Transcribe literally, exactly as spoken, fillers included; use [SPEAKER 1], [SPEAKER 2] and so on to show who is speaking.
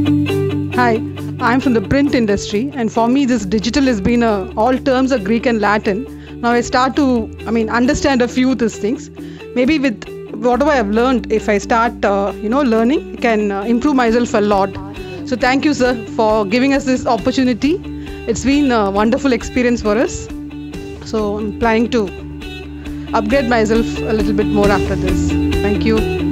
[SPEAKER 1] Hi, I'm from the print industry, and for me, this digital has been a, all terms are Greek and Latin. Now I start to, I mean, understand a few of these things. Maybe with whatever I've learned, if I start, uh, you know, learning, I can uh, improve myself a lot. So thank you, sir, for giving us this opportunity. It's been a wonderful experience for us. So I'm planning to upgrade myself a little bit more after this. Thank you.